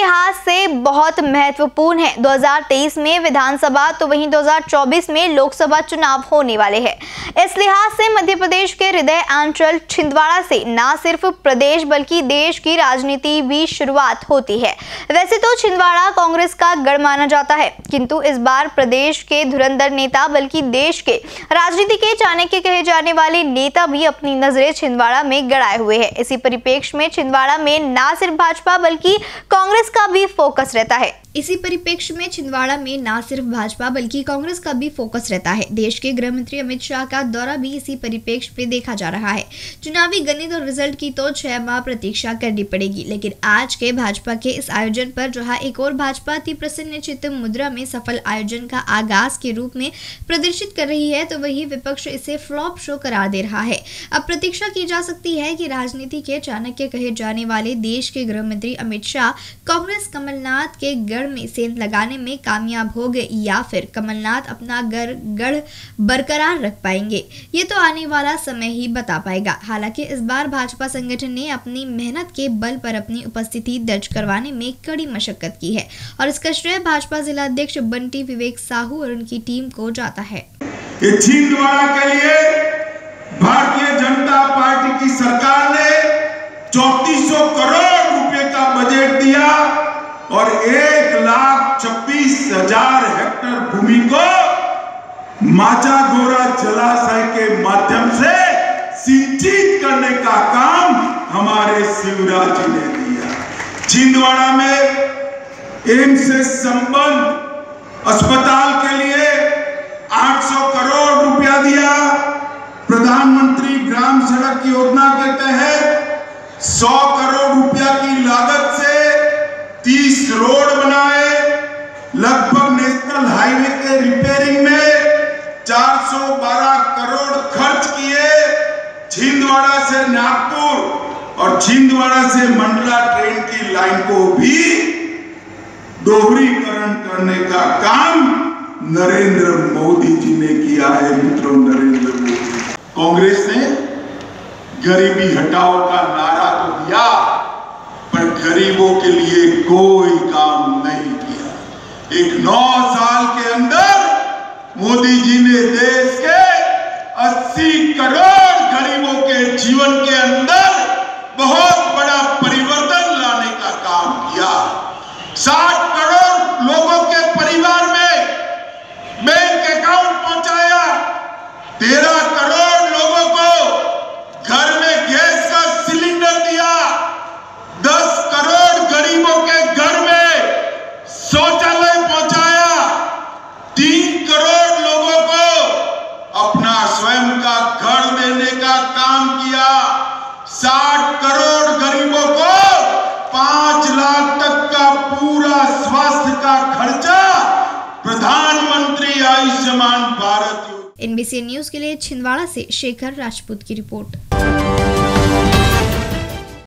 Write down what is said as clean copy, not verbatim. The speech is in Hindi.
लिहाज से बहुत महत्वपूर्ण है। 2023 में विधानसभा तो वहीं 2024 में लोकसभा चुनाव होने वाले हैं। इस लिहाज से मध्य प्रदेश के हृदय अंचल छिंदवाड़ा से न सिर्फ प्रदेश बल्कि देश की राजनीति भी शुरुआत होती है। वैसे तो छिंदवाड़ा कांग्रेस का गढ़ माना जाता है, किंतु इस बार प्रदेश के धुरंधर नेता बल्कि देश के राजनीति के चाणक्य कहे जाने वाले नेता भी अपनी नजरें छिंदवाड़ा में गड़ाए हुए हैं। इसी परिप्रेक्ष्य में छिंदवाड़ा में न सिर्फ भाजपा बल्कि कांग्रेस का भी फोकस रहता है। इसी परिप्रेक्ष्य में छिंदवाड़ा में न सिर्फ भाजपा बल्कि कांग्रेस का भी फोकस रहता है। देश के गृह मंत्री अमित शाह का दौरा भी इसी परिप्रेक्ष्य में देखा जा रहा है। चुनावी गणित और रिजल्ट की तो 6 माह प्रतीक्षा करनी पड़ेगी, लेकिन आज के भाजपा के इस आयोजन पर जहां एक और भाजपा अति प्रसन्न चित्त मुद्रा में सफल आयोजन का आगाज के रूप में प्रदर्शित कर रही है, तो वही विपक्ष इसे फ्लॉप शो करार दे रहा है। अब प्रतीक्षा की जा सकती है कि राजनीति के चाणक्य कहे जाने वाले देश के गृह मंत्री अमित शाह कांग्रेस कमलनाथ के गढ़ में सेंध लगाने में कामयाब हो गए या फिर कमलनाथ अपना गढ़ बरकरार रख पाएंगे। ये तो आने वाला समय ही बता पाएगा। हालांकि इस बार भाजपा संगठन ने अपनी मेहनत के बल पर अपनी उपस्थिति दर्ज करवाने में कड़ी मशक्कत की है और इसका श्रेय भाजपा जिला अध्यक्ष बंटी विवेक साहू और उनकी टीम को जाता है। छिंदवाड़ा के लिए भारतीय जनता पार्टी की सरकार ने 3400 करोड़ रुपए का बजट दिया और 1,26,000 हेक्टेयर भूमि को माचागोरा जलाशय के माध्यम से सिंचित करने का काम हमारे शिवराज जी ने दिया। छिंदवाड़ा में एम्स से संबंध अस्पताल के लिए 800 करोड़ रुपया दिया। प्रधानमंत्री ग्राम सड़क योजना के तहत 100 करोड़ रुपया की लागत से 30 रोड बनाए। लगभग नेशनल हाईवे के रिपेयरिंग में 412 करोड़ खर्च किए। छिंदवाड़ा से नागपुर और छिंदवाड़ा से मंडला ट्रेन की लाइन को भी दोहरीकरण करने का काम नरेंद्र मोदी जी ने किया है। मित्रों, नरेंद्र मोदी कांग्रेस ने गरीबी हटाओ का नारा तो दिया, पर गरीबों के लिए कोई काम नहीं किया। एक 9 साल के अंदर मोदी जी ने देश के 80 करोड़ गरीबों के जीवन के अंदर बहुत बड़ा परिवर्तन लाने का काम किया। 60 करोड़ लोगों के परिवार में बैंक अकाउंट पहुंचाया। 13 करोड़ लोगों को घर में गैस का सिलेंडर दिया। 10 करोड़ गरीबों के घर में शौचालय पहुंचाया। 3 करोड़ लोगों को अपना स्वयं का घर देने का काम किया। 60 करोड़ गरीबों को 5 लाख तक का पूरा स्वास्थ्य का खर्चा प्रधानमंत्री आयुष्मान भारत। NBC न्यूज के लिए छिंदवाड़ा से शेखर राजपूत की रिपोर्ट।